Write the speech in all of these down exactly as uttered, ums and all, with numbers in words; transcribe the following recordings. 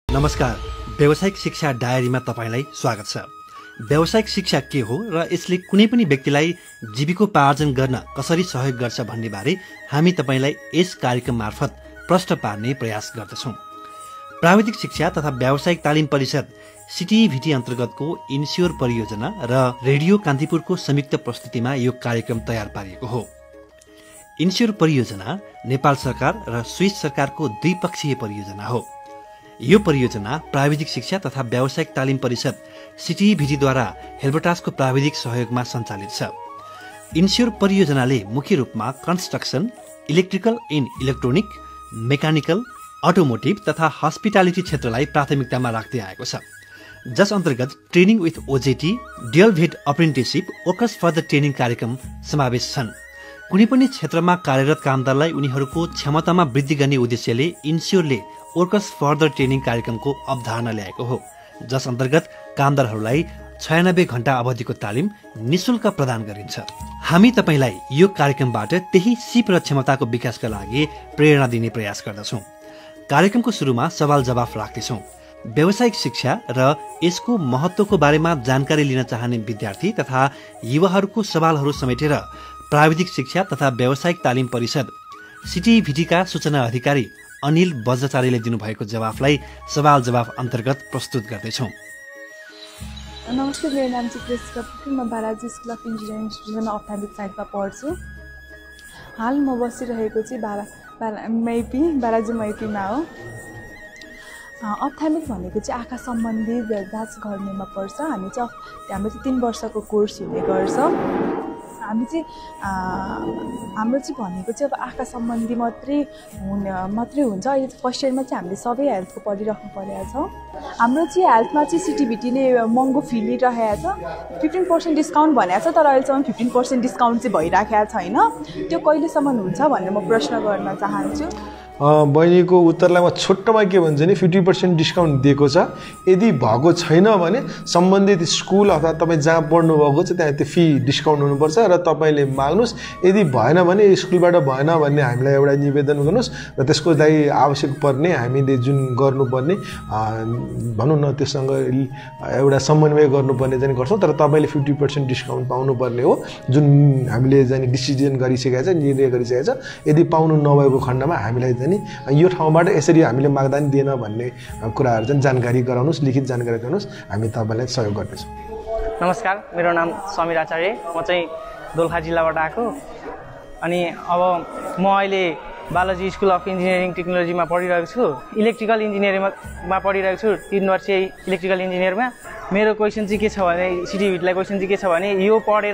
नमस्कार, व्यावसायिक शिक्षा डायरीमा तपाईलाई स्वागत छ। व्यावसायिक शिक्षा के हो र यसले कुनै पनि व्यक्तिलाई जीविकोपार्जन गर्न कसरी सहयोग गर्छ भन्ने बारे हामी तपाईलाई यस कार्यक्रम मार्फत प्रश्न पार्ने प्रयास गर्दछौँ। प्राविधिक शिक्षा तथा व्यावसायिक तालिम परिषद सिटिभिटी अन्तर्गतको इन्स्योर परियोजना र रेडियो कान्तिपुरको संयुक्त प्रस्तुतिमा यो कार्यक्रम तयार पारिएको हो। इन्स्योर परियोजना नेपाल सरकार र स्विस सरकारको द्विपक्षीय परियोजना हो। यो परियोजना प्राविधिक शिक्षा तथा व्यावसायिक तालिम परिषद सिटिभिटीद्वारा हेल्बटासको प्राविधिक सहयोगमा सञ्चालित छ। इन्स्योर परियोजनाले मुख्य रूपमा construction, electrical and electronic, mechanical, automotive तथा हस्पिटालिटी क्षेत्रलाई प्राथमिकतामा राख्दै आएको छ, जस अन्तर्गत training with OJT, dual VET apprenticeship, workers for the training कार्यक्रम समावेश छन्। कुनै पनि क्षेत्रमा कार्यरत कामदारलाई उनीहरूको क्षमतामा वृद्धि गर्ने उद्देश्यले इन्स्योरले वर्कर्स फर द ट्रेनिङ कार्यक्रमको अवधारणा ल्याएको हो, जस अन्तर्गत कामदारहरूलाई छयानब्बे घण्टा अवधिको तालिम निशुल्क प्रदान गरिन्छ। हामी तपाईलाई यो कार्यक्रमबाट त्यही सिप र क्षमताको विकासका लागि प्रेरणा दिने प्रयास गर्दछौँ। कार्यक्रमको सुरुमा सवाल जवाफ राख्दैछौँ। व्यावसायिक शिक्षा र यसको महत्त्वको बारेमा जानकारी लिन चाहने विद्यार्थी तथा युवाहरूको सवालहरू समेटेर प्राविधिक शिक्षा तथा व्यावसायिक तालिम परिषद सिटिभिटीका सूचना अधिकारी अनिल बज्राचार्यले दिनुभएको जवाफलाई सवाल जवाफ अन्तर्गत प्रस्तुत गर्दैछौँ। नमस्ते, मेरो नाम चाहिँ कृष्ण पुकिल, म Balaji school of engineering division ophthalmic साइन्समा पढ्छु। हाल म बसिरहेको चाहिँ बाला बाला मैपी बालाजी मैपीमा हो। अप्थामिक भनेको चाहिँ आँखा सम्बन्धी जाँच गर्नेमा पर्छ। हामी चाहिँ हाम्रो चाहिँ तिन वर्षको कोर्स हुने गर्छ। हामी चाहिँ हाम्रो चाहिँ भनेको चाहिँ अब आँखा सम्बन्धी मात्रै हुने मात्रै हुन्छ। अहिले फर्स्ट इयरमा चाहिँ हामीले सबै हेल्थको पढिराख्नु परेको छ। हाम्रो चाहिँ हेल्थमा चाहिँ सिटिभिटीले महँगो फी लिइरहेको छ। फिफ्टिन पर्सेन्ट डिस्काउन्ट भनेको छ, तर अहिलेसम्म फिफ्टिन पर्सेन्ट डिस्काउन्ट चाहिँ भइराखेको छैन। त्यो कहिलेसम्म हुन्छ भनेर म प्रश्न गर्न चाहन्छु। बहिनीको उत्तरलाई म छोटोमा के भन्छ नि, फिफ्टी पर्सेन्ट डिस्काउन्ट दिएको छ। यदि भएको छैन भने सम्बन्धित स्कुल अथवा तपाईँ जहाँ पढ्नु भएको छ त्यहाँ त्यो फी डिस्काउन्ट हुनुपर्छ र तपाईँले माग्नुहोस्। यदि भएन भने स्कुलबाट भएन भन्ने हामीलाई एउटा निवेदन गर्नुहोस् र त्यसको लागि आवश्यक पर्ने हामीले जुन गर्नुपर्ने भनौँ न त्योसँग एउटा समन्वय गर्नुपर्ने चाहिँ गर्छौँ। तर तपाईँले फिफ्टी पर्सेन्ट डिस्काउन्ट पाउनुपर्ने हो, जुन हामीले चाहिँ डिसिजन गरिसकेको छ, निर्णय गरिसकेको छ। यदि पाउनु नभएको खण्डमा हामीलाई चाहिँ यो ठाउँबाट यसरी हामीले माग्दा नि दिएन भन्ने कुराहरू चाहिँ जानकारी गराउनुहोस्, लिखित जानकारी गराउनुहोस्, हामी तपाईँलाई सहयोग गर्नेछौँ। नमस्कार, मेरो नाम समीर आचार्य, म चाहिँ दोलखा जिल्लाबाट आएको। अनि अब म अहिले बालाजी स्कुल अफ इन्जिनियरिङ टेक्नोलोजीमा पढिरहेको छु। इलेक्ट्रिकल इन्जिनियरिङमा पढिरहेको छु, तिन वर्षीय इलेक्ट्रिकल इन्जिनियरमा। मेरो क्वेसन चाहिँ के छ भने, सिटिभिटीलाई क्वेसन चाहिँ के छ भने, यो पढेर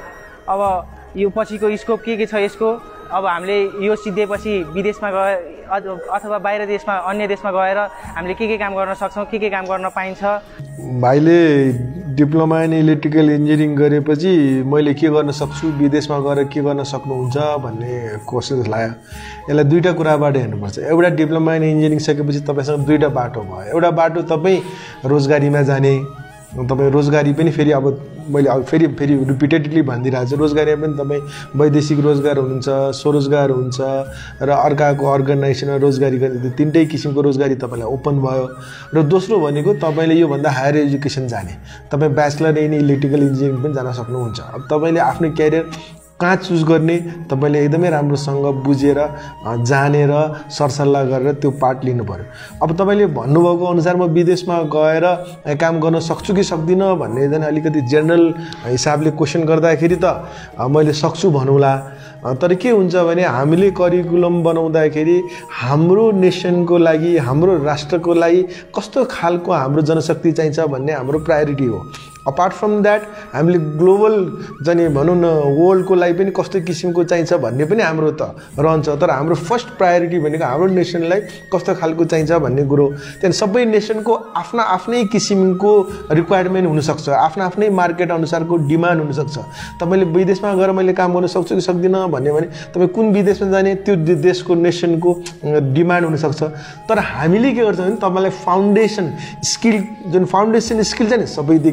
अब यो पछिको स्कोप के के छ यसको। अब हामीले यो सिद्धेपछि विदेशमा गए अथवा बाहिर देशमा अन्य देशमा गएर हामीले के के काम गर्न सक्छौँ, के के काम गर्न पाइन्छ। भाइले डिप्लोमा इन इलेक्ट्रिकल इन्जिनियरिङ गरेपछि मैले के गर्न सक्छु, विदेशमा गएर के गर्न सक्नुहुन्छ भन्ने क्वेसन लाग्यो। यसलाई दुईवटा कुराबाट हेर्नुपर्छ। एउटा डिप्लोमा इन इन्जिनियरिङ सकेपछि तपाईँसँग दुईवटा बाटो भयो। एउटा बाटो तपाईँ रोजगारीमा जाने, तपाईँ रोजगारी पनि फेरि अब मैले अब फेरि फेरि रिपिटेडली भनिदिइरहेको छु, रोजगारीमा पनि तपाईँ वैदेशिक रोजगार हुनुहुन्छ, स्वरोजगार हुन्छ र अर्काको अर्गनाइजेसनमा रोजगारी गर्ने, तिनटै किसिमको रोजगारी तपाईँलाई ओपन भयो। र दोस्रो भनेको तपाईँले योभन्दा हायर एजुकेसन जाने, तपाईँ ब्याचलर इन इलेक्ट्रिकल इन्जिनियरिङ पनि जान सक्नुहुन्छ। अब तपाईँले आफ्नो क्यारियर कहाँ चुज गर्ने तपाईँले एकदमै राम्रोसँग बुझेर जानेर सरसल्लाह गरेर त्यो पार्ट लिनु पऱ्यो। अब तपाईँले भन्नुभएको अनुसार म विदेशमा गएर काम गर्न सक्छु कि सक्दिनँ भन्ने चाहिँ अलिकति जेनरल हिसाबले क्वेसन गर्दाखेरि त मैले सक्छु भनौँला। तर के हुन्छ भने हामीले करिकुलम बनाउँदाखेरि हाम्रो नेसनको लागि, हाम्रो राष्ट्रको लागि कस्तो खालको हाम्रो जनशक्ति चाहिन्छ भन्ने हाम्रो प्रायोरिटी हो। अपार्ट फ्रम द्याट हामीले ग्लोबल जाने भनौँ न वर्ल्डको लागि पनि कस्तो किसिमको चाहिन्छ भन्ने पनि हाम्रो त रहन्छ। तर हाम्रो फर्स्ट प्रायोरिटी भनेको हाम्रो नेसनलाई कस्तो खालको चाहिन्छ भन्ने कुरो। त्यहाँदेखि सबै नेसनको आफ्ना आफ्नै किसिमको रिक्वायरमेन्ट हुनसक्छ, आफ्ना आफ्नै मार्केट अनुसारको डिमान्ड हुनसक्छ। तपाईँले विदेशमा गएर मैले काम गर्न सक्छु कि सक्दिनँ भन्यो भने तपाईँ कुन विदेशमा जाने त्यो देशको नेसनको डिमान्ड हुनसक्छ। तर हामीले के गर्छौँ भने तपाईँलाई फाउन्डेसन स्किल, जुन फाउन्डेसन स्किल छ नि सबै दिएकै हुन्छौँ।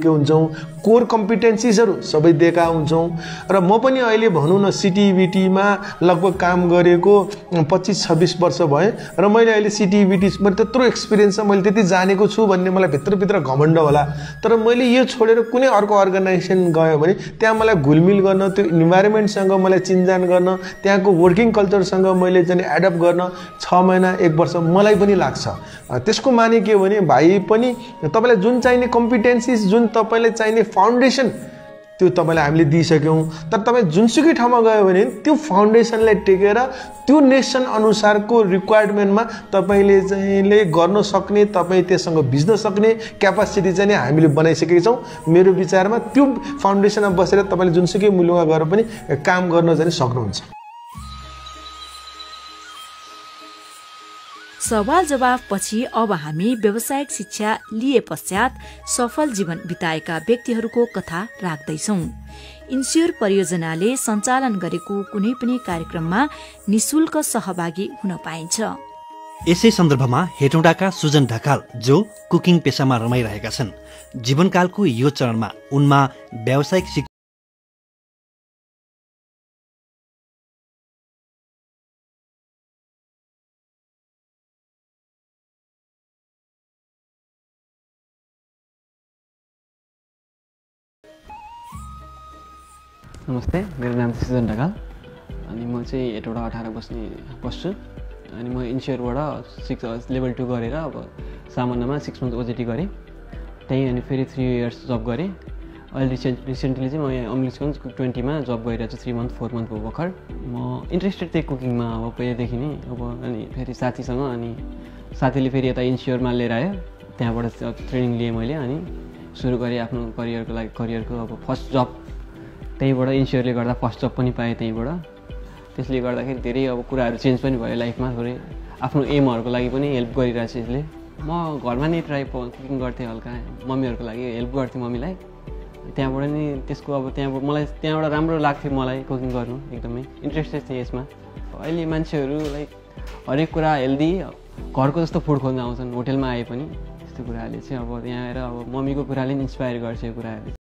हुन्छौँ, कोर कम्पिटेन्सिजहरू सबै दिएका हुन्छौँ। र म पनि अहिले भनौँ न सिटिबिटीमा लगभग काम गरेको पच्चिस छब्बिस वर्ष भए र मैले अहिले सिटिबिटीमा त्यत्रो एक्सपिरियन्स छ, मैले त्यति जानेको छु भन्ने मलाई भित्रभित्र घमण्ड होला। तर मैले यो छोडेर कुनै अर्को अर्गनाइजेसन गयो भने त्यहाँ मलाई घुलमिल गर्न, त्यो इन्भाइरोमेन्टसँग मलाई चिनजान गर्न, त्यहाँको वर्किङ कल्चरसँग मैले चाहिँ एडप्ट गर्न छ महिना एक वर्ष मलाई पनि लाग्छ। त्यसको माने के हो भने भाइ पनि तपाईँलाई जुन चाहिने कम्पिटेन्सिज, जुन तपाईँलाई चाहिने फाउन्डेसन त्यो तपाईँलाई हामीले दिइसक्यौँ। तर तपाईँ जुनसुकै ठाउँमा गयो भने त्यो फाउन्डेसनलाई टेकेर त्यो नेसन अनुसारको रिक्वायरमेन्टमा तपाईँले चाहिँले गर्न सक्ने, तपाईँ त्यससँग भिज्न सक्ने क्यापासिटी चाहिँ हामीले बनाइसकेका छौँ। मेरो विचारमा त्यो फाउन्डेसनमा बसेर तपाईँले जुनसुकै मुलुकमा गएर पनि काम गर्न चाहिँ सक्नुहुन्छ। सवाल जवाफ पछि अब हामी व्यावसायिक शिक्षा लिए पश्चात सफल जीवन बिताएका व्यक्तिहरूको कथा राख्दैछौ। इन्स्योर परियोजनाले सञ्चालन गरेको कुनै पनि कार्यक्रममा निशुल्क सहभागी हुन पाइन्छ। यसै सन्दर्भमा हेटौँडाका सुजन ढकाल जो कुकिङ पेसामा रमाइरहेका छन्, जीवनकालको यो चरणमा उनमा व्यावसायिक शिक्षा नमस्ते, मेरो नाम चाहिँ सुजन ढकाल अनि म चाहिँ हेटौडा अठार बस्ने बस्छु। अनि म इन्स्योरबाट सिक्स लेभल टू गरेर अब सामान्यमा सिक्स मन्थ ओजेटी गरेँ त्यहीँ। अनि फेरि थ्री इयर्स जब गरेँ। अहिले रिसेन्ट रिसेन्टली चाहिँ म यहाँ अम्लिसगञ्ज ट्वेन्टीमा जब गरिरहेको छु, थ्री मन्थ फोर मन्थ भयो भर्खर। म इन्ट्रेस्टेड थिएँ कुकिङमा अब पहिलेदेखि नै। अब अनि फेरि साथीसँग, अनि साथीले फेरि यता इन्स्योरमा लिएर आयो, त्यहाँबाट ट्रेनिङ लिएँ मैले। अनि सुरु गरेँ आफ्नो करियरको लागि, करियरको अब फर्स्ट जब त्यहीँबाट इन्स्योरले गर्दा फर्स्ट जब पनि पाएँ त्यहीँबाट। त्यसले गर्दाखेरि धेरै अब कुराहरू चेन्ज पनि भयो लाइफमा। थोरै आफ्नो एमहरूको लागि पनि हेल्प गरिरहेको छु यसले। म घरमा नै ट्राई कुकिङ गर्थेँ, हल्का मम्मीहरूको लागि हेल्प गर्थेँ मम्मीलाई। त्यहाँबाट नि त्यसको अब त्यहाँबाट मलाई त्यहाँबाट राम्रो लाग्थ्यो मलाई कुकिङ गर्नु, एकदमै इन्ट्रेस्टेड थिएँ यसमा। अहिले मान्छेहरू लाइक हरेक कुरा हेल्दी घरको जस्तो फुड खोज्न आउँछन् होटेलमा आए पनि। त्यस्तो कुराहरूले चाहिँ अब यहाँ आएर अब मम्मीको कुराले नि इन्सपायर गर्छ यो कुराहरूले।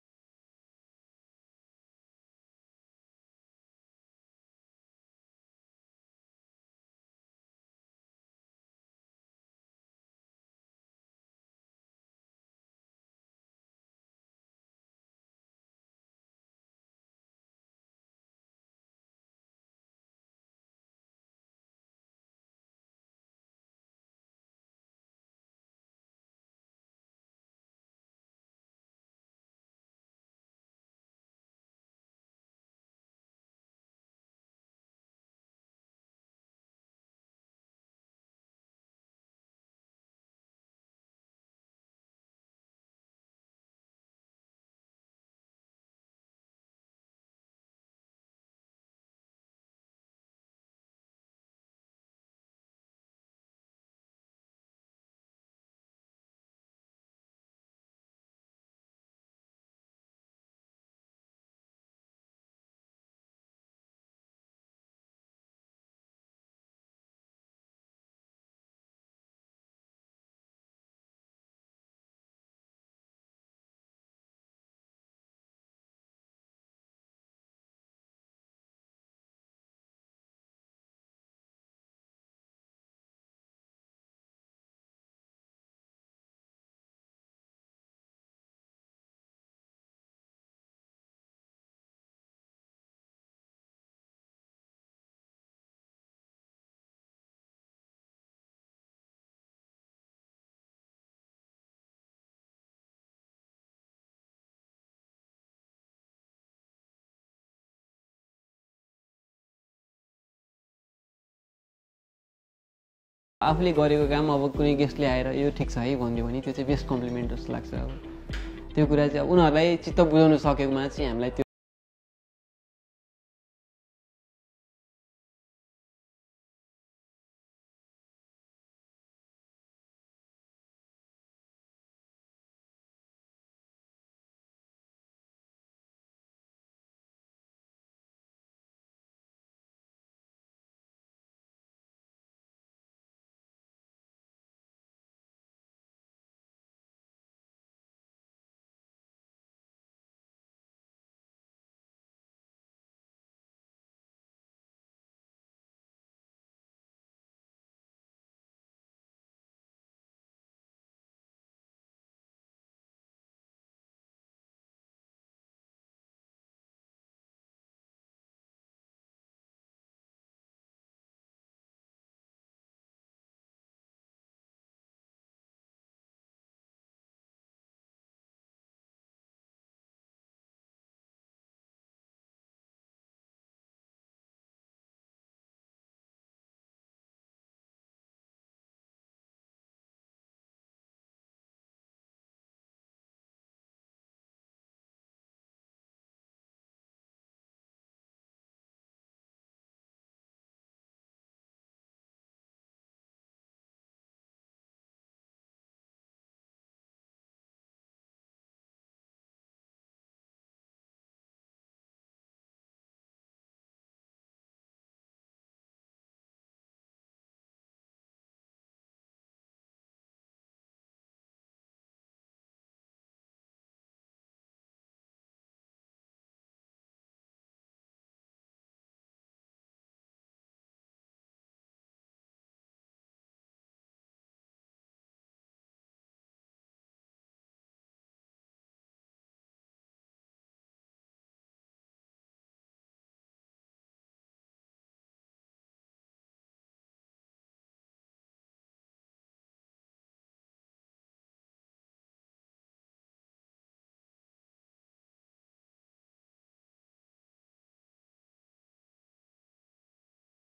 आफूले गरेको काम अब कुनै गेस्टले आएर यो ठिक छ है भनिदियो भने त्यो चाहिँ बेस्ट कम्प्लिमेन्ट जस्तो लाग्छ। अब त्यो कुरा चाहिँ अब उनीहरूलाई चित्त बुझाउन सकेकोमा चाहिँ हामीलाई त्यो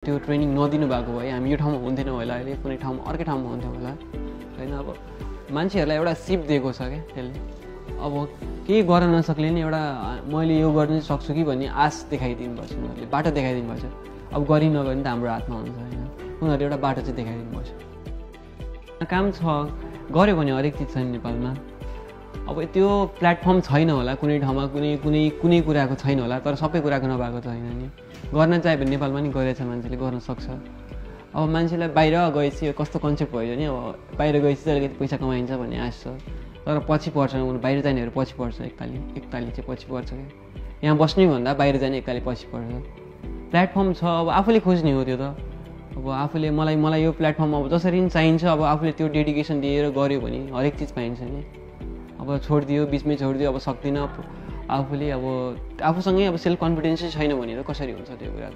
त्यो ट्रेनिङ नदिनु भएको भए हामी यो ठाउँमा हुन्थेनौँ होला, अहिले कुनै ठाउँमा अर्कै ठाउँमा हुन्थ्यौँ होला होइन। अब मान्छेहरूलाई एउटा सिप दिएको छ क्या त्यसले, अब केही गर्न नसक्ने नि एउटा मैले यो गर्न सक्छु कि भन्ने आश देखाइदिनु पर्छ, उनीहरूले बाटो देखाइदिनु पर्छ। अब गरि नगरे नि त हाम्रो हातमा हुन्छ होइन, उनीहरूले एउटा बाटो चाहिँ देखाइदिनु पर्छ। काम छ, गऱ्यो भने हरेक चिज छ नि नेपालमा। अब त्यो प्लेटफर्म छैन होला कुनै ठाउँमा, कुनै कुनै कुनै कुराको छैन होला, तर सबै कुराको नभएको छैन नि। गर्न चाह्यो भने नेपालमा नि गरेछ, मान्छेले गर्न सक्छ। अब मान्छेलाई बाहिर गएपछि कस्तो कन्सेप्ट भयो नि, अब बाहिर गएपछि चाहिँ अलिकति पैसा कमाइन्छ भन्ने आश छ, तर पछि पर्छ, बाहिर जानेहरू पछि पर्छ, एकताली एकताली चाहिँ पछि पर्छ क्या। यहाँ बस्ने भन्दा बाहिर जाने एकताली पछि पर्छ। प्लेटफर्म छ, अब आफूले खोज्ने हो त्यो त। अब आफूले मलाई मलाई यो प्लेटफर्म अब जसरी पनि चाहिन्छ, अब आफूले त्यो डेडिकेसन दिएर गऱ्यो भने हरेक चिज पाइन्छ नि। अब छोडिदियो, बिचमै छोडिदियो, अब सक्दिनँ आफूले, अब आफूसँगै अब सेल्फ कन्फिडेन्सै छैन भने त कसरी हुन्छ त्यो कुरा त।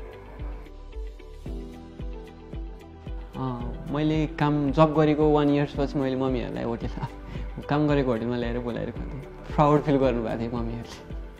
अब मैले काम जब गरेको वान इयर्सपछि मैले मम्मीहरूलाई होटेल काम गरेको होटेलमा ल्याएर बोलाएर खाँथेँ, प्राउड फिल गर्नुभएको थियो मम्मीहरूले।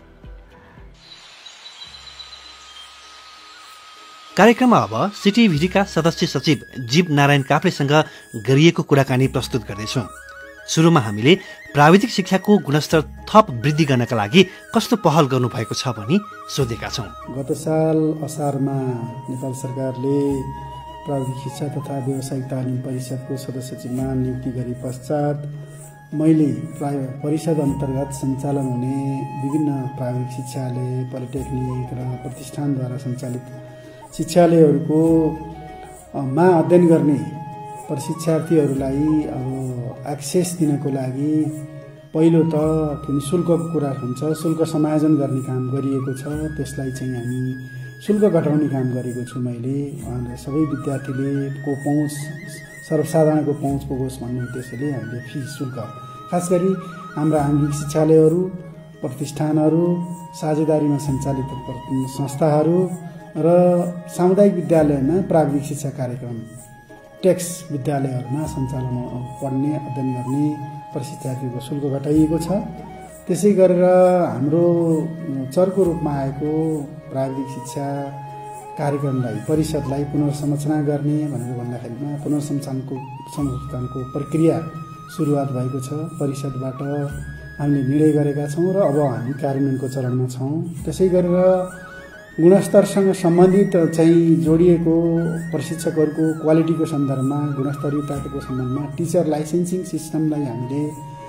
कार्यक्रममा अब सिटिभिटीका सदस्य सचिव जीव नारायण काफ्लेसँग गरिएको कुराकानी प्रस्तुत गर्दैछौँ। सुरुमा हामीले प्राविधिक शिक्षाको गुणस्तर थप वृद्धि गर्नका लागि कस्तो पहल गर्नुभएको छ भनी सोधेका छौँ। गत साल असारमा नेपाल सरकारले प्राविधिक शिक्षा तथा व्यावसायिक तालिम परिषदको सदस्य सचिवमा नियुक्ति गरे पश्चात मैले परिषद अन्तर्गत सञ्चालन हुने विभिन्न प्राविधिक शिक्षालय, पोलिटेक्निक र प्रतिष्ठानद्वारा सञ्चालित शिक्षालयहरूको मा अध्ययन गर्ने प्रशिक्षार्थीहरूलाई अब एक्सेस दिनको लागि पहिलो त कुनै शुल्कको कुरा हुन्छ, शुल्क समायोजन गर्ने काम गरिएको छ। त्यसलाई चाहिँ हामी शुल्क घटाउने काम गरेको छु मैले। सबै विद्यार्थीले को पहुँच, सर्वसाधारणको पहुँच पुगोस् भन्ने उद्देश्यले हामीले फी शुल्क, खास गरी हाम्रा आङ्गिक शिक्षालयहरू, प्रतिष्ठानहरू, साझेदारीमा सञ्चालित संस्थाहरू र सामुदायिक विद्यालयमा प्राविधिक शिक्षा कार्यक्रम टेक्स विद्यालयहरूमा सञ्चालन पढ्ने अध्ययन गर्ने प्रशिक्षार्थीको शुल्क घटाइएको छ। त्यसै गरेर हाम्रो चर्को रूपमा आएको प्राविधिक शिक्षा कार्यक्रमलाई, परिषदलाई पुनर्संरचना गर्ने भनेर भन्दाखेरिमा पुनर्संरचनाको संरचनाको प्रक्रिया सुरुवात भएको छ। परिषदबाट हामीले निर्णय गरेका छौँ र अब हामी कार्यान्वयनको चरणमा छौँ। त्यसै गरेर गुणस्तरसँग सम्बन्धित चाहिँ जोडिएको प्रशिक्षकहरूको क्वालिटीको सन्दर्भमा, गुणस्तरीयताको सम्बन्धमा टिचर लाइसेन्सिङ सिस्टमलाई हामीले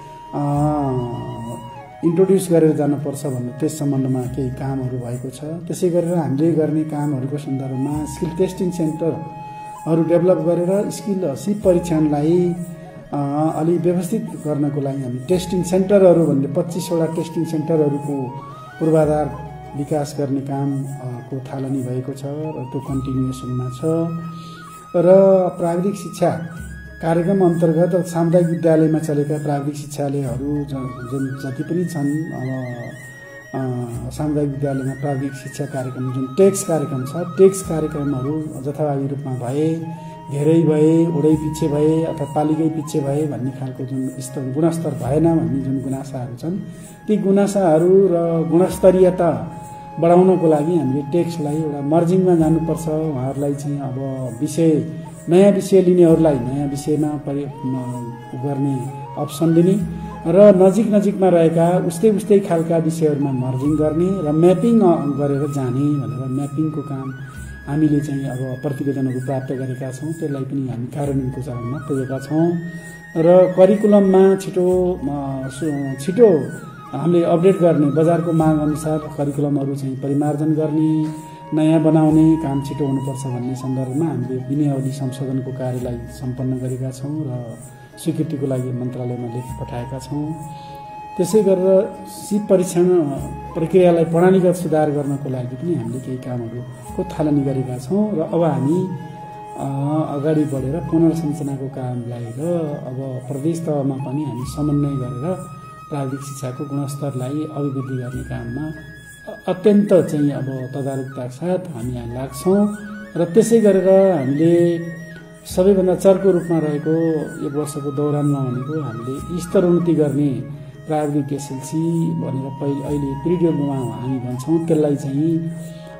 इन्ट्रोड्युस गरेर जानुपर्छ भन्ने त्यस सम्बन्धमा केही कामहरू भएको छ। त्यसै गरेर हामीले गर्ने कामहरूको सन्दर्भमा स्किल टेस्टिङ सेन्टरहरू डेभलप गरेर स्किल सिप परीक्षणलाई अलि व्यवस्थित गर्नको लागि हामी टेस्टिङ सेन्टरहरू भन्ने पच्चिसवटा टेस्टिङ सेन्टरहरूको पूर्वाधार विकास गर्ने काम को थालनी भएको छ र त्यो कन्टिन्युएसनमा छ। र प्राविधिक शिक्षा कार्यक्रम अन्तर्गत सामुदायिक विद्यालयमा चलेका प्राविधिक शिक्षालयहरू जुन जति पनि छन्, अब सामुदायिक विद्यालयमा प्राविधिक शिक्षा कार्यक्रम जुन टेक्स कार्यक्रम छ, टेक्स कार्यक्रमहरू जथाभावी रूपमा भए, धेरै भए, ओडै पछि भए अथवा पालिकै पछि भए भन्ने खालको जुन स्तर गुणस्तर भएन भन्ने जुन गुनासाहरू छन्, ती गुनासाहरू र गुणस्तरीयता बढाउनको लागि हामीले टेक्स्टलाई एउटा मर्जिङमा जानुपर्छ। उहाँहरूलाई चाहिँ अब विषय नयाँ विषय लिनेहरूलाई नयाँ विषयमा परि गर्ने अप्सन दिने र नजिक नजिकमा रहेका उस्तै उस्तै खालका विषयहरूमा मर्जिङ गर्ने र म्यापिङ गरेर जाने भनेर म्यापिङको काम हामीले चाहिँ अब प्रतिवेदनहरू प्राप्त गरेका छौँ। त्यसलाई पनि हामी कार्यान्वयनको चरणमा पुगेका छौँ र करिकुलममा छिटो छिटो हामीले अपडेट गर्ने, बजारको माग अनुसार करिकुलमहरू चाहिँ परिमार्जन गर्ने, नयाँ बनाउने काम छिटो हुनुपर्छ भन्ने सन्दर्भमा हामीले विनियावली संशोधनको कार्यलाई सम्पन्न गरेका छौँ र स्वीकृतिको लागि मन्त्रालयमा लेख पठाएका छौँ। त्यसै गरेर सिप परीक्षण प्रक्रियालाई प्रणालीगत सुधार गर्नको लागि पनि हामीले केही कामहरूको थालनी गरेका छौँ र अब हामी अगाडि बढेर पुनर्संरचनाको कामलाई र अब प्रदेश तहमा पनि हामी समन्वय गरेर प्राविधिक शिक्षाको गुणस्तरलाई अभिवृद्धि गर्ने काममा अत्यन्त चाहिँ अब तदारुकताका साथ हामी यहाँ लाग्छौँ र त्यसै गरेर हामीले सबैभन्दा चर्को रूपमा रहेको एक वर्षको दौरानमा भनेको हामीले स्तरोन्नति गर्ने प्राविधिक एसएलसी भनेर पहिले अहिले पिरियडमा हामी भन्छौँ, त्यसलाई चाहिँ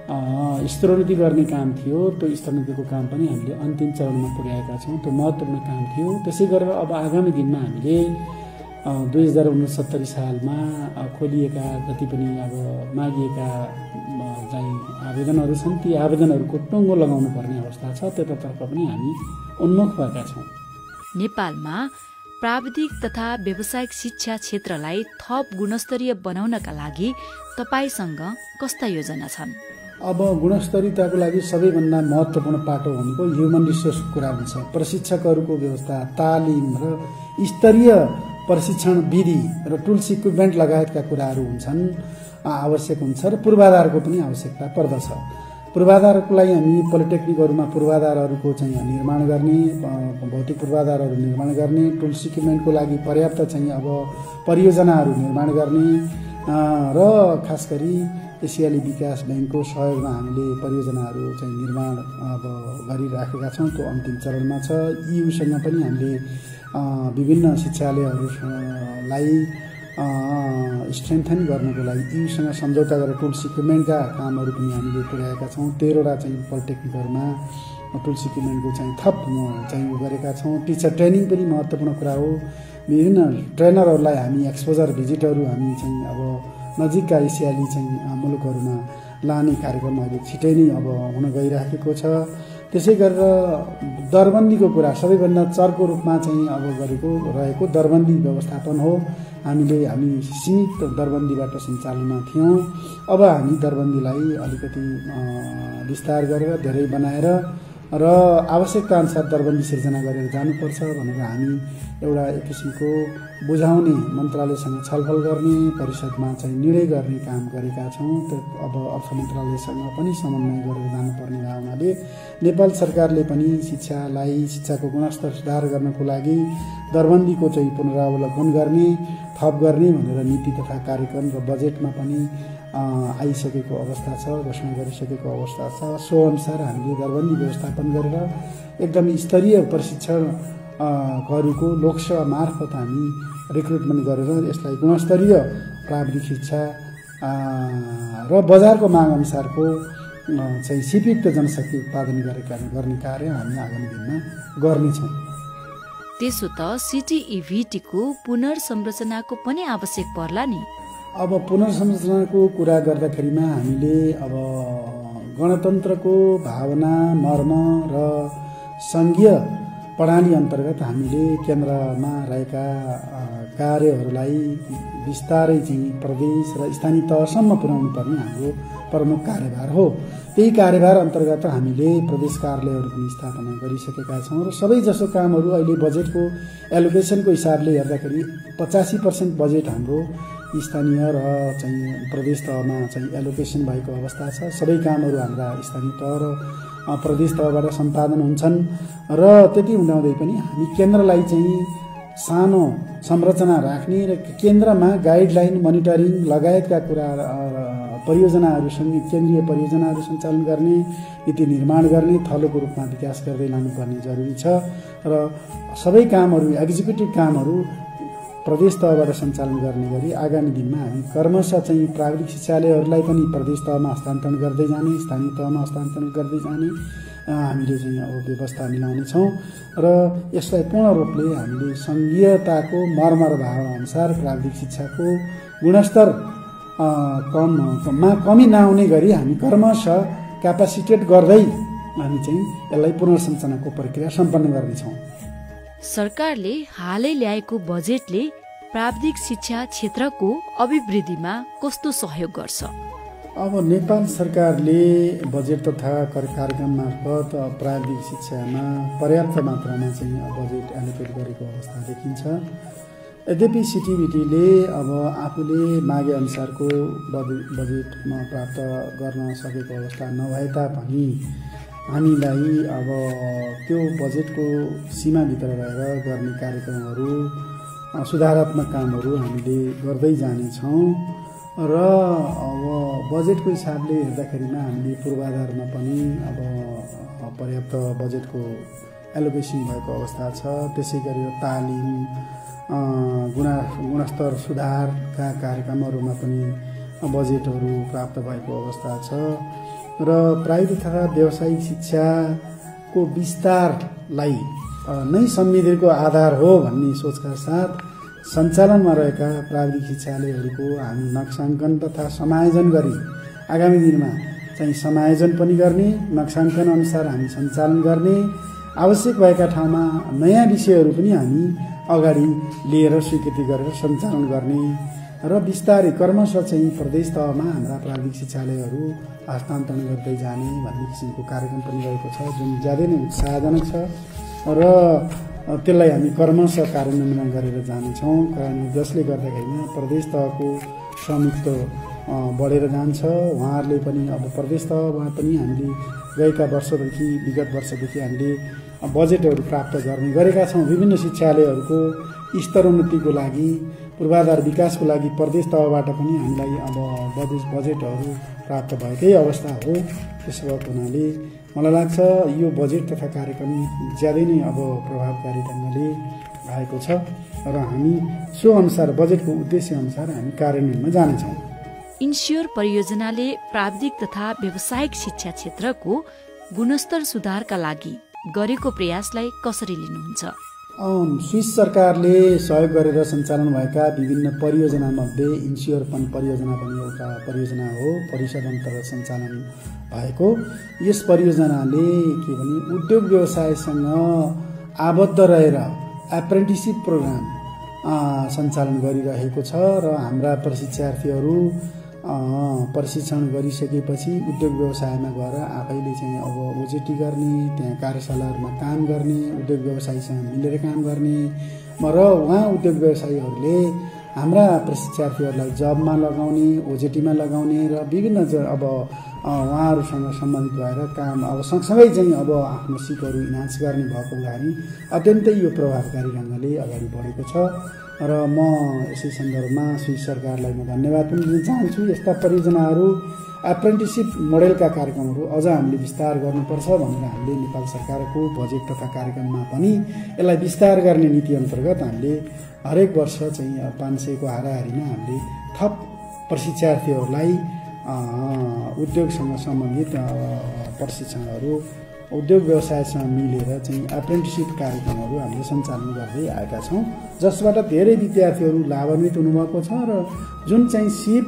स्तरोन्नति गर्ने काम थियो। त्यो स्तरोन्नतिको काम पनि हामीले अन्तिम चरणमा पुर्याएका छौँ। त्यो महत्त्वपूर्ण काम थियो। त्यसै गरेर अब आगामी दिनमा हामीले दुई हजार उनसत्तरी सालमा खोलिएका जति पनि अब मागिएका चाहिँ आवेदनहरू छन्, ती आवेदनहरूको टुङ्गो लगाउनु पर्ने अवस्था छ। त्यतातर्फ पनि हामी उन्मुख भएका छौँ। नेपालमा प्राविधिक तथा व्यावसायिक शिक्षा क्षेत्रलाई थप गुणस्तरीय बनाउनका लागि तपाईसँग कस्ता योजना छन्? अब गुणस्तरीयताको लागि सबैभन्दा महत्त्वपूर्ण पाटो भनेको ह्युमन रिसोर्सको कुरा हुन्छ। प्रशिक्षकहरूको व्यवस्था, तालिम र स्तरीय प्रशिक्षण विधि र टुल्स इक्विपमेन्ट लगायतका कुराहरू हुन्छन्, आवश्यक हुन्छ र पूर्वाधारको पनि आवश्यकता पर्दछ। पूर्वाधारको लागि हामी पोलिटेक्निकहरूमा पूर्वाधारहरूको चाहिँ निर्माण गर्ने, भौतिक पूर्वाधारहरू निर्माण गर्ने, टुल्स इक्विपमेन्टको लागि पर्याप्त चाहिँ अब परियोजनाहरू निर्माण गर्ने र खास गरी एसियाली विकास ब्याङ्कको सहयोगमा हामीले परियोजनाहरू चाहिँ निर्माण अब गरिराखेका छौँ। त्यो अन्तिम चरणमा छ। इयुसँग पनि हामीले विभिन्न शिक्षालयहरूलाई स्ट्रेन्थन गर्नको लागि इयुसँग सम्झौता गरेर टुल्स इक्विपमेन्टका कामहरू पनि हामीले पुर्याएका छौँ। तेह्रवटा चाहिँ पोलिटेक्निकहरूमा टुल्स इक्विपमेन्टको चाहिँ थप चाहिँ गरेका छौँ। टिचर ट्रेनिङ पनि महत्त्वपूर्ण कुरा हो। विभिन्न ट्रेनरहरूलाई हामी एक्सपोजर भिजिटहरू हामी चाहिँ अब नजिकका एसियाली चाहिँ मुलुकहरूमा लाने कार्यक्रम अहिले छिटै नै अब हुन गइराखेको छ। त्यसै गरेर दरबन्दीको कुरा सबैभन्दा चर्को रूपमा चाहिँ अब गरेको रहेको दरबन्दी व्यवस्थापन हो। हामीले हामी सीमित दरबन्दीबाट सञ्चालनमा थियौँ। अब हामी दरबन्दीलाई अलिकति विस्तार गरेर धेरै बनाएर र आवश्यकता अनुसार दरबन्दी सिर्जना गरेर जानुपर्छ भनेर हामी एउटा एक किसिमको बुझाउने मन्त्रालयसँग छलफल गर्ने, परिषदमा चाहिँ निर्णय गर्ने काम गरेका छौँ। त्यो अब अर्थ मन्त्रालयसँग पनि समन्वय गरेर जानुपर्ने भावनाले नेपाल सरकारले पनि शिक्षालाई शिक्षाको गुणस्तर सुधार गर्नको लागि दरबन्दीको चाहिँ पुनरावलोकन गर्ने, थप गर्ने भनेर नीति तथा कार्यक्रम र बजेटमा पनि आइसकेको अवस्था छ, घोषणा गरिसकेको अवस्था छ। सो अनुसार हामीले दरबन्दी व्यवस्थापन गरेर एकदम स्तरीय प्रशिक्षकहरूको लोकसेवा मार्फत हामी रिक्रुटमेन्ट गरेर यसलाई गुणस्तरीय प्राविधिक शिक्षा र बजारको माग अनुसारको चाहिँ सिपयुक्त जनशक्ति उत्पादन गरेका गर्ने कार्य हामी आगामी दिनमा गर्नेछौँ। त्यसो त सिटिइभिटीको पुनर्संरचनाको पनि आवश्यक पर्ला नि? अब पुनर्संरचनाको कुरा गर्दाखेरिमा हामीले अब गणतन्त्रको भावना, मर्म र सङ्घीय प्रणाली अन्तर्गत हामीले केन्द्रमा रहेका कार्यहरूलाई बिस्तारै चाहिँ प्रदेश र स्थानीय तहसम्म पुर्याउनु पर्ने हाम्रो प्रमुख कार्यभार हो। त्यही कार्यभार अन्तर्गत हामीले प्रदेश कार्यालयहरू पनि स्थापना गरिसकेका छौँ र सबैजसो कामहरू अहिले बजेटको एलोकेसनको हिसाबले हेर्दाखेरि पचासी पर्सेन्ट बजेट हाम्रो स्थानीय र चाहिँ प्रदेश तहमा चाहिँ एलोकेसन भएको अवस्था छ। सबै कामहरू हाम्रा स्थानीय तह र प्रदेश तहबाट सम्पादन हुन्छन् र त्यति हुँदाहुँदै पनि हामी केन्द्रलाई चाहिँ सानो संरचना राख्ने र केन्द्रमा गाइडलाइन, मोनिटरिङ लगायतका कुरा परियोजनाहरूसँग केन्द्रीय परियोजनाहरू सञ्चालन गर्ने, नीति निर्माण गर्ने, थलोको रूपमा विकास गर्दै लानुपर्ने जरुरी छ र सबै कामहरू एक्जिक्युटिभ कामहरू प्रदेश तहबाट सञ्चालन गर्ने गरी आगामी दिनमा हामी क्रमशः चाहिँ प्राविधिक शिक्षालयहरूलाई पनि प्रदेश तहमा हस्तान्तरण गर्दै जाने, स्थानीय तहमा हस्तान्तरण गर्दै जाने हामीले चाहिँ अब व्यवस्था मिलाउनेछौँ र यसलाई पूर्ण रूपले हामीले सङ्घीयताको मर्म र भावना अनुसार प्राविधिक शिक्षाको गुणस्तर कममा कमी नआउने गरी हामी क्रमशः क्यापासिटेट गर्दै हामी चाहिँ यसलाई पुनर्संरचनाको प्रक्रिया सम्पन्न गर्नेछौँ। सरकारले हालै ल्याएको बजेटले प्राविधिक शिक्षा क्षेत्रको अभिवृद्धिमा कस्तो सहयोग गर्छ? अब नेपाल सरकारले बजेट तथा कार्यक्रम मार्फत प्राविधिक शिक्षामा पर्याप्त मात्रामा चाहिँ बजेट एलोकेट गरेको अवस्था देखिन्छ। यद्यपि सिटिभिटीले अब आफूले मागे अनुसारको बजेटमा प्राप्त गर्न सकेको अवस्था नभए तापनि हामीलाई अब त्यो बजेटको सीमाभित्र रहेर गर्ने कार्यक्रमहरू, सुधारात्मक कामहरू हामीले गर्दै जानेछौँ र अब बजेटको हिसाबले हेर्दाखेरिमा हामीले पूर्वाधारमा पनि अब पर्याप्त बजेटको एलोकेसन भएको अवस्था छ। त्यसै गरी तालिम, गुणा गुणस्तर सुधारका कार्यक्रमहरूमा पनि बजेटहरू प्राप्त भएको अवस्था छ। र प्राविधिक तथा व्यावसायिक शिक्षाको विस्तारलाई नै समृद्धिको आधार हो भन्ने सोचका साथ सञ्चालनमा रहेका प्राविधिक शिक्षालयहरूको हामी नक्साङ्कन तथा समायोजन गरी आगामी दिनमा चाहिँ समायोजन पनि गर्ने, नक्साङ्कन अनुसार हामी सञ्चालन गर्ने, आवश्यक भएका ठाउँमा नयाँ विषयहरू पनि हामी अगाडि लिएर स्वीकृति गरेर सञ्चालन गर्ने र बिस्तारै क्रमशः चाहिँ प्रदेश तहमा हाम्रा प्राविधिक शिक्षालयहरू हस्तान्तरण गर्दै जाने भन्ने किसिमको कार्यक्रम पनि रहेको छ, जुन ज्यादै नै उत्साहजनक छ र त्यसलाई हामी क्रमशः कार्यान्वयन गरेर जानेछौँ, जसले गर्दाखेरि प्रदेश तहको स्वामित्व बढेर जान्छ। उहाँहरूले पनि अब प्रदेश तहमा पनि हामीले गएका वर्षदेखि विगत वर्षदेखि हामीले बजेटहरू प्राप्त गर्ने गरेका छौँ। विभिन्न शिक्षालयहरूको स्तरोन्नतिको लागि, पूर्वाधार विकासको लागि प्रदेश तहबाट पनि हामीलाई अब बजेट बजेटहरू प्राप्त भएकै अवस्था हो। त्यसो भएको हुनाले मलाई लाग्छ यो बजेट तथा कार्यक्रम ज्यादै नै अब प्रभावकारी ढङ्गले आएको छ र हामी सो अनुसार बजेटको उद्देश्य अनुसार हामी कार्यान्वयनमा जानेछौँ। इन्स्योर परियोजनाले प्राविधिक तथा व्यावसायिक शिक्षा क्षेत्रको गुणस्तर सुधारका लागि गरेको प्रयासलाई कसरी लिनुहुन्छ? स्विस सरकारले सहयोग गरेर सञ्चालन भएका विभिन्न परियोजनामध्ये इन्स्योर फन्ड परियोजना पनि एउटा परियोजना हो, परिषद अन्तर्गत सञ्चालन भएको। यस परियोजनाले के भने उद्योग व्यवसायसँग आबद्ध रहेर एप्रेन्टिससिप प्रोग्राम सञ्चालन गरिरहेको छ र हाम्रा प्रशिक्षार्थीहरू प्रशिक्षण गरिसकेपछि उद्योग व्यवसायमा गएर आफैले चाहिँ अब ओजेटी गर्ने, त्यहाँ कार्यशालाहरूमा काम गर्ने, उद्योग व्यवसायीसँग मिलेर काम गर्ने र उहाँ उद्योग व्यवसायीहरूले हाम्रा प्रशिक्षार्थीहरूलाई जबमा लगाउने, ओजेटीमा लगाउने र विभिन्न अब उहाँहरूसँग सम्बन्धित भएर काम अब सँगसँगै चाहिँ अब आफ्नो सिपहरू इन्हान्स गर्ने भएको हुँदाखेरि अत्यन्तै यो प्रभावकारी ढङ्गले अगाडि बढेको छ र म यसै सन्दर्भमा स्विस सरकारलाई म धन्यवाद पनि दिन चाहन्छु। यस्ता परियोजनाहरू एप्रेन्टिससिप मोडेलका कार्यक्रमहरू अझ हामीले विस्तार गर्नुपर्छ भनेर हामीले नेपाल सरकारको बजेट तथा कार्यक्रममा पनि यसलाई विस्तार गर्ने नीति अन्तर्गत हामीले हरेक वर्ष चाहिँ पाँच सयको हाराहारीमा हामीले थप प्रशिक्षार्थीहरूलाई उद्योगसँग सम्बन्धित प्रशिक्षणहरू, उद्योग व्यवसायसँग मिलेर चाहिँ एप्रेन्टिससिप कार्यक्रमहरू हामीले सञ्चालन गर्दै आएका छौँ, जसबाट धेरै विद्यार्थीहरू लाभान्वित हुनुभएको छ र जुन चाहिँ सिप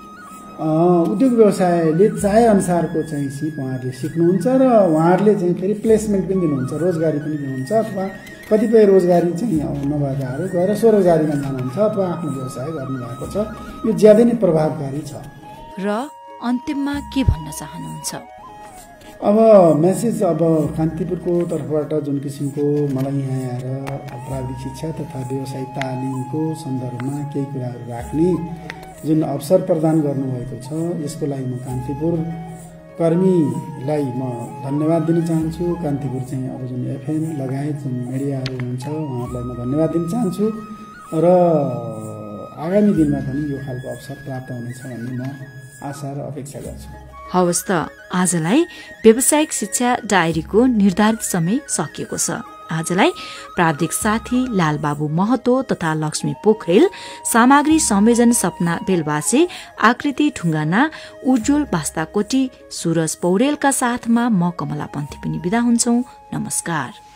उद्योग व्यवसायले चाहे अनुसारको चाहिँ सिप उहाँहरूले सिक्नुहुन्छ र उहाँहरूले चाहिँ फेरि प्लेसमेन्ट पनि दिनुहुन्छ, रोजगारी पनि दिनुहुन्छ अथवा कतिपय रोजगारी चाहिँ नभएकाहरू गएर स्वरोजगारीमा जानुहुन्छ अथवा आफ्नो व्यवसाय गर्नुभएको छ। यो ज्यादै नै प्रभावकारी छ। र अन्तिममा के भन्न चाहनुहुन्छ? अब मेसेज अब कान्तिपुरको तर्फबाट जुन किसिमको मलाई यहाँ आएर प्राविधिक शिक्षा तथा व्यवसायिक तालिमको सन्दर्भमा केही कुराहरू राख्ने जुन अवसर प्रदान गर्नुभएको छ, यसको लागि म कान्तिपुर कर्मीलाई म धन्यवाद दिन चाहन्छु। कान्तिपुर चाहिँ अब जुन एफएम लगायत जुन मिडियाहरू हुनुहुन्छ उहाँहरूलाई म धन्यवाद दिन चाहन्छु र आगामी दिनमा पनि यो खालको अवसर प्राप्त हुनेछ भन्ने म आशा र अपेक्षा गर्छु। हवस् त, आजलाई व्यावसायिक शिक्षा डायरीको निर्धारित समय सकिएको छ। आजलाई प्राविधिक साथी लालबाबु महतो तथा लक्ष्मी पोखरेल, सामग्री संयोजन सपना बेलबासे, आकृति ढुङ्गाना, उज्जवल बास्ताकोटी, सुरज पौडेलका साथमा म कमला पन्थी पनि बिदा हुन्छौ। नमस्कार।